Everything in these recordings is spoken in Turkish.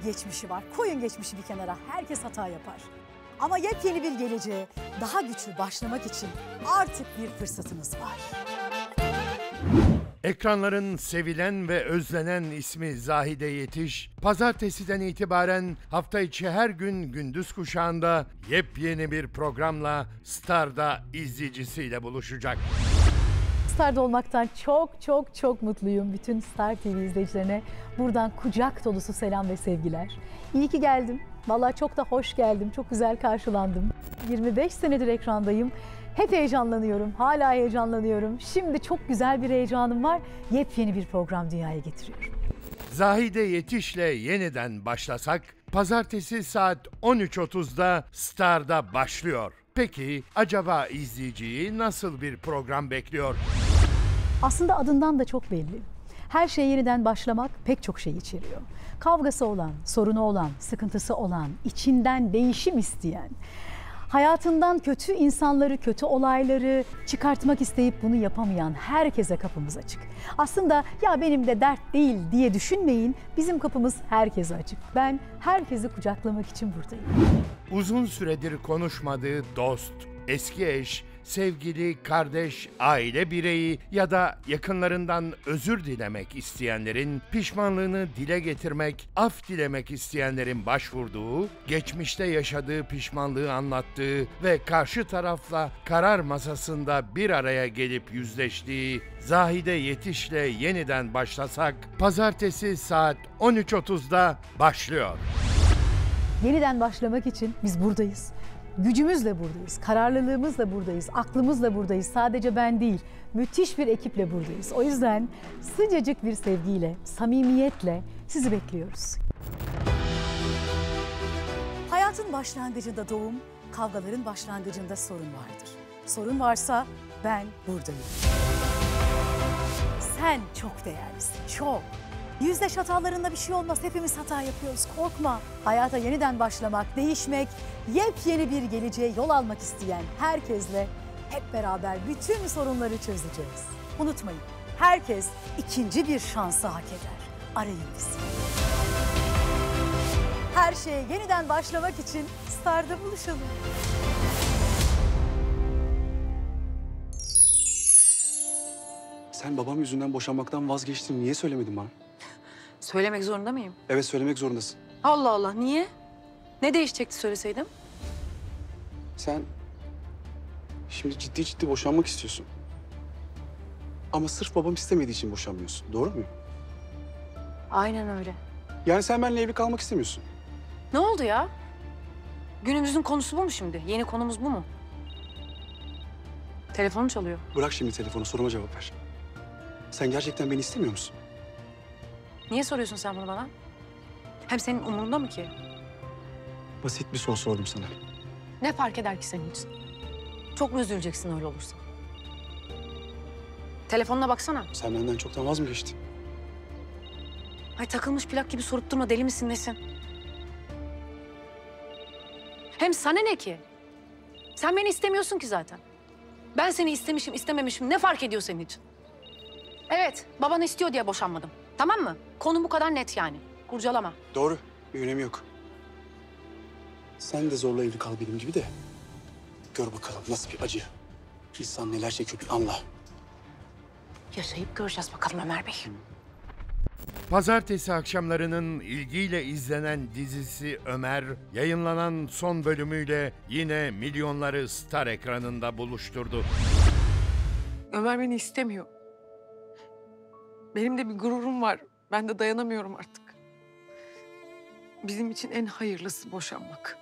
geçmişi var. Koyun geçmişi bir kenara. Herkes hata yapar. Ama yepyeni bir geleceğe daha güçlü başlamak için artık bir fırsatınız var. Ekranların sevilen ve özlenen ismi Zahide Yetiş, pazartesiden itibaren hafta içi her gün gündüz kuşağında yepyeni bir programla Star'da izleyicisiyle buluşacak. Star'da olmaktan çok mutluyum. Bütün Star TV izleyicilerine buradan kucak dolusu selam ve sevgiler. İyi ki geldim. Vallahi çok da hoş geldim. Çok güzel karşılandım. 25 senedir ekrandayım. Hep heyecanlanıyorum. Hala heyecanlanıyorum. Şimdi çok güzel bir heyecanım var. Yepyeni bir program dünyaya getiriyorum. Zahide Yetiş'le yeniden başlasak, pazartesi saat 13.30'da Star'da başlıyor. Peki acaba izleyiciyi nasıl bir program bekliyor? Aslında adından da çok belli. Her şeye yeniden başlamak pek çok şey içeriyor. Kavgası olan, sorunu olan, sıkıntısı olan, içinden değişim isteyen, hayatından kötü insanları, kötü olayları çıkartmak isteyip bunu yapamayan herkese kapımız açık. Aslında ya benim de dert değil diye düşünmeyin, bizim kapımız herkese açık. Ben herkesi kucaklamak için buradayım. Uzun süredir konuşmadığı dost, eski eş, sevgili, kardeş, aile bireyi ya da yakınlarından özür dilemek isteyenlerin, pişmanlığını dile getirmek, af dilemek isteyenlerin başvurduğu, geçmişte yaşadığı pişmanlığı anlattığı ve karşı tarafla karar masasında bir araya gelip yüzleştiği Zahide Yetiş'le yeniden başlasak, pazartesi saat 13.30'da başlıyor. Yeniden başlamak için biz buradayız. Gücümüzle buradayız, kararlılığımızla buradayız, aklımızla buradayız. Sadece ben değil, müthiş bir ekiple buradayız. O yüzden sıcacık bir sevgiyle, samimiyetle sizi bekliyoruz. Hayatın başlangıcında doğum, kavgaların başlangıcında sorun vardır. Sorun varsa ben buradayım. Sen çok değerlisin, çok. Yüzleş, hatalarında bir şey olmaz. Hepimiz hata yapıyoruz. Korkma. Hayata yeniden başlamak, değişmek, yepyeni bir geleceğe yol almak isteyen herkesle hep beraber bütün sorunları çözeceğiz. Unutmayın, herkes ikinci bir şansı hak eder. Arayın bizi. Her şeye yeniden başlamak için Star'da buluşalım. Sen babam yüzünden boşanmaktan vazgeçtin. Niye söylemedin bana? Söylemek zorunda mıyım? Evet, söylemek zorundasın. Allah Allah, niye? Ne değişecekti söyleseydim? Sen şimdi ciddi boşanmak istiyorsun. Ama sırf babam istemediği için boşanmıyorsun. Doğru muyum? Aynen öyle. Yani sen benimle evli kalmak istemiyorsun. Ne oldu ya? Günümüzün konusu bu mu şimdi? Yeni konumuz bu mu? Telefonum çalıyor. Bırak şimdi telefonu, soruma cevap ver. Sen gerçekten beni istemiyor musun? Niye soruyorsun sen bunu bana? Hem senin umurunda mı ki? Basit bir soru sordum sana. Ne fark eder ki senin için? Çok mu üzüleceksin öyle olursa? Telefonuna baksana. Sen benden çoktan vaz mı geçtin? Ay takılmış plak gibi sorup durma, deli misin nesin? Hem sana ne ki? Sen beni istemiyorsun ki zaten. Ben seni istemişim, istememişim ne fark ediyor senin için? Evet, baban istiyor diye boşanmadım. Tamam mı? Konu bu kadar net yani. Kurcalama. Doğru, bir önemi yok. Sen de zorla evli kal benim gibi de. Gör bakalım nasıl bir acı. İnsan neler çekiyor bir anla. Yaşayıp göreceğiz bakalım Ömer Bey. Pazartesi akşamlarının ilgiyle izlenen dizisi Ömer, yayınlanan son bölümüyle yine milyonları Star ekranında buluşturdu. Ömer beni istemiyor. Benim de bir gururum var. Ben de dayanamıyorum artık. Bizim için en hayırlısı boşanmak.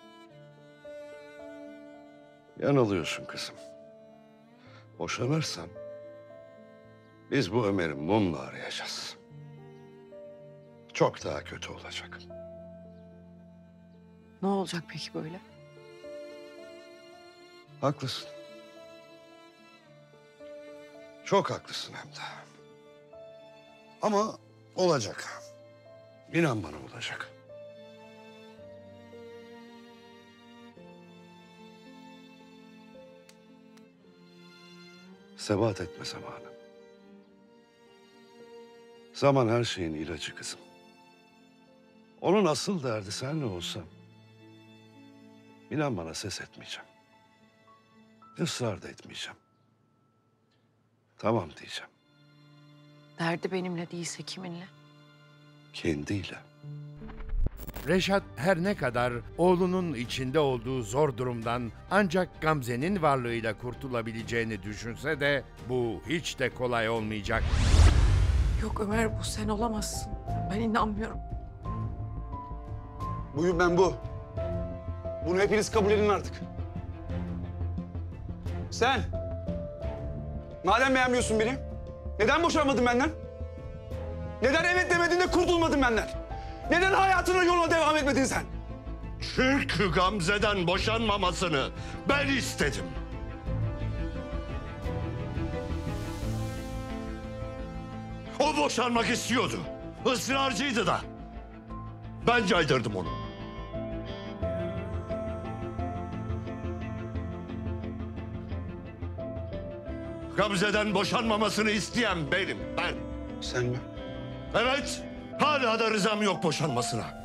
Yanılıyorsun kızım. Boşanırsan biz bu Ömer'i mumla arayacağız. Çok daha kötü olacak. Ne olacak peki böyle? Haklısın. Çok haklısın hem de. Ama olacak. İnan bana olacak. Sebat etme zamanı. Zaman her şeyin ilacı kızım. Onun asıl derdi senle olsam, inan bana ses etmeyeceğim. Israr da etmeyeceğim. Tamam diyeceğim. Derdi benimle değilse kiminle? Kendiyle. Reşat her ne kadar oğlunun içinde olduğu zor durumdan ancak Gamze'nin varlığıyla kurtulabileceğini düşünse de bu hiç de kolay olmayacak. Yok Ömer, bu sen olamazsın. Ben inanmıyorum. Buyum ben bu. Bunu hepiniz kabul edin artık. Sen, madem beğenmiyorsun beni, neden boşanmadın benden? Neden evet demedin de kurtulmadın benden? Neden hayatının yoluna devam etmedin sen? Çünkü Gamze'den boşanmamasını ben istedim. O boşanmak istiyordu. Israrcıydı da. Ben caydırdım onu. Gamze'den boşanmamasını isteyen benim, ben. Sen mi? Evet, hala da rızam yok boşanmasına.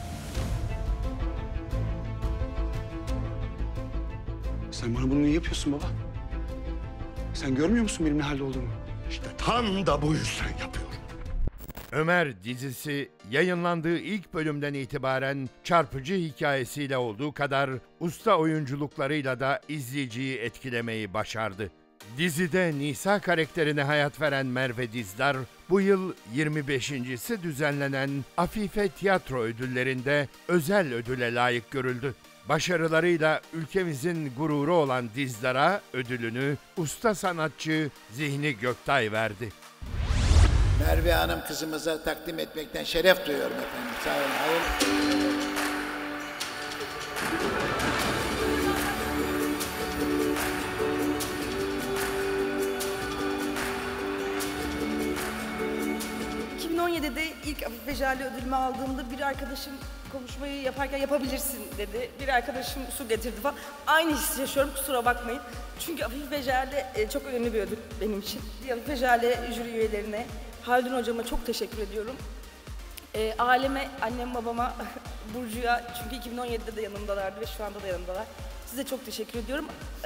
Sen bana bunu niye yapıyorsun baba? Sen görmüyor musun benim ne halde olduğumu? İşte tam da bu yüzden yapıyorum. Ömer dizisi yayınlandığı ilk bölümden itibaren çarpıcı hikayesiyle olduğu kadar usta oyunculuklarıyla da izleyiciyi etkilemeyi başardı. Dizide Nisa karakterine hayat veren Merve Dizdar, bu yıl 25.si düzenlenen Afife Tiyatro Ödülleri'nde özel ödüle layık görüldü. Başarılarıyla ülkemizin gururu olan Dizdar'a ödülünü usta sanatçı Zihni Göktay verdi. Merve Hanım kızımıza takdim etmekten şeref duyuyorum efendim. Sağ olun. Hayır. 2017'de ilk Afife Jale ödülümü aldığımda bir arkadaşım konuşmayı yaparken yapabilirsin dedi. Bir arkadaşım su getirdi falan. Aynı hissi yaşıyorum, kusura bakmayın. Çünkü Afife Jale çok önemli bir ödül benim için. Afife Jale jüri üyelerine, Haldun hocama çok teşekkür ediyorum. Aileme, annem, babama, Burcu'ya, çünkü 2017'de de yanımdalardı ve şu anda da yanımdalar. Size çok teşekkür ediyorum.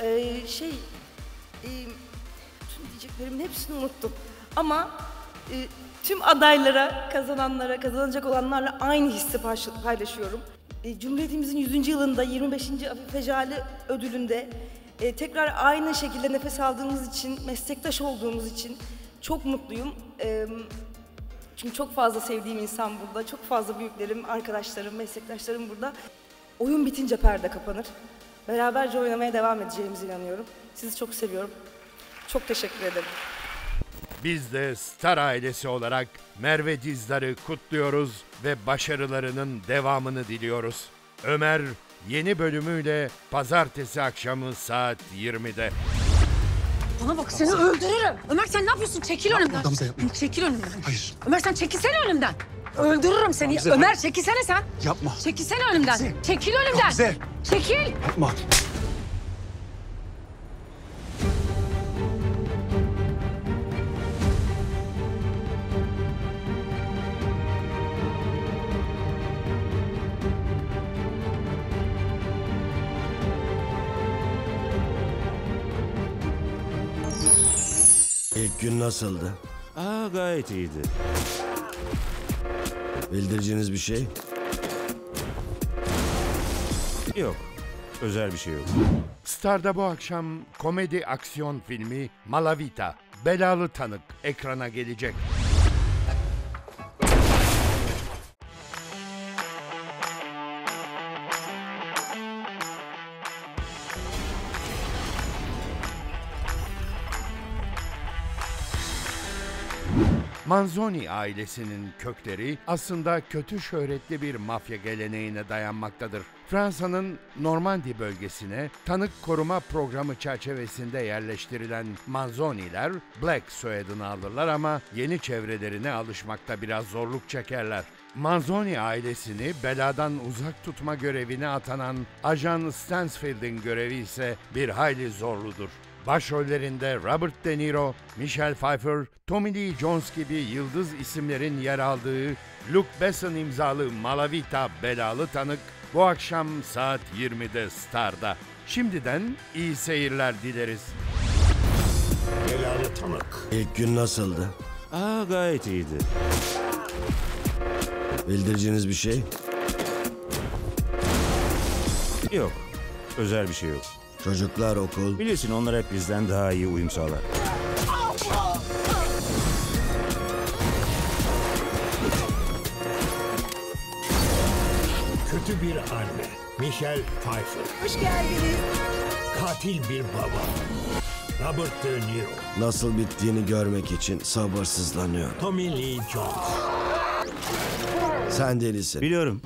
Tüm diyeceklerimin hepsini unuttum. Ama tüm adaylara, kazananlara, kazanacak olanlarla aynı hissi paylaşıyorum. Cumhuriyetimizin 100. yılında 25. Afife Jale ödülünde tekrar aynı şekilde nefes aldığımız için, meslektaş olduğumuz için çok mutluyum. Çünkü çok fazla sevdiğim insan burada, çok fazla büyüklerim, arkadaşlarım, meslektaşlarım burada. Oyun bitince perde kapanır. Beraberce oynamaya devam edeceğimize inanıyorum. Sizi çok seviyorum. Çok teşekkür ederim. Biz de Star ailesi olarak Merve Dizdar'ı kutluyoruz ve başarılarının devamını diliyoruz. Ömer yeni bölümüyle pazartesi akşamı saat 20'de. Bana bak, seni öldürürüm. Ömer sen ne yapıyorsun? Çekil önümden. Gamze, yapma. Çekil önümden. Hayır. Ömer sen çekilsene önümden. Öldürürüm seni. Gamze, Ömer hayır. çekilsene sen. Yapma. Çekilsene önümden. Gamze. Çekil önümden. Gamze. Çekil. Yapma. İlk gün nasıldı? Gayet iyiydi. Bildireceğiniz bir şey? Yok, özel bir şey yok. Star'da bu akşam komedi aksiyon filmi Malavita, Belalı Tanık ekrana gelecek. Manzoni ailesinin kökleri aslında kötü şöhretli bir mafya geleneğine dayanmaktadır. Fransa'nın Normandiya bölgesine tanık koruma programı çerçevesinde yerleştirilen Manzoni'ler Black soyadını alırlar ama yeni çevrelerine alışmakta biraz zorluk çekerler. Manzoni ailesini beladan uzak tutma görevine atanan Ajan Stansfield'in görevi ise bir hayli zorludur. Başrollerinde Robert De Niro, Michelle Pfeiffer, Tommy Lee Jones gibi yıldız isimlerin yer aldığı Luc Besson imzalı Malavita belalı tanık bu akşam saat 20'de Star'da. Şimdiden iyi seyirler dileriz. Belalı tanık. İlk gün nasıldı? Gayet iyiydi. Bildireceğiniz bir şey? Yok. Özel bir şey yok. Çocuklar, okul. Bilirsin onlar hep bizden daha iyi uyum sağlar. Kötü bir anne. Michelle Pfeiffer. Hoş geldiniz. Katil bir baba. Robert De Niro. Nasıl bittiğini görmek için sabırsızlanıyorum. Tommy Lee Jones. Sen delisin. Biliyorum.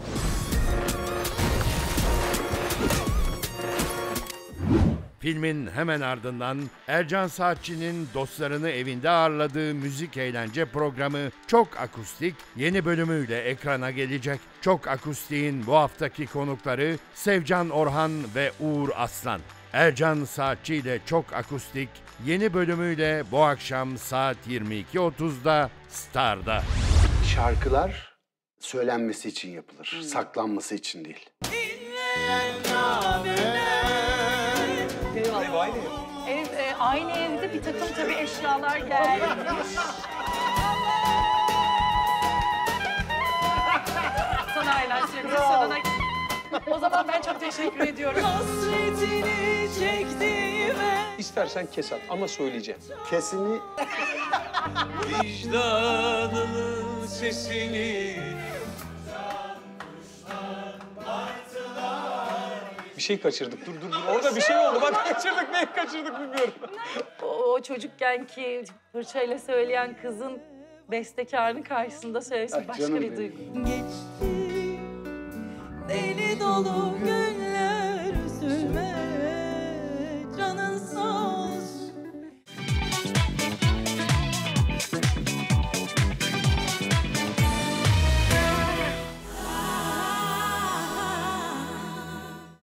Filmin hemen ardından Ercan Saatçı'nın dostlarını evinde ağırladığı müzik eğlence programı Çok Akustik yeni bölümüyle ekrana gelecek. Çok Akustik'in bu haftaki konukları Sevcan Orhan ve Uğur Aslan. Ercan Saatçı ile Çok Akustik yeni bölümüyle bu akşam saat 22.30'da Star'da. Şarkılar söylenmesi için yapılır, saklanması için değil. Aynı evde bir takım tabii eşyalar gelmiş. Sana eğlenceli, sonuna... O zaman ben çok teşekkür ediyorum. Hasretini çektiğime. İstersen kes at ama söyleyeceğim. Kesini Vicdanının sesini. Bir şey kaçırdık. Dur. Orada bir şey oldu. Bak kaçırdık. Neyi kaçırdık bilmiyorum. O çocukken ki fırçayla söyleyen kızın bestekarının karşısında söylesi başka bir duygu. Geçti deli dolu günler.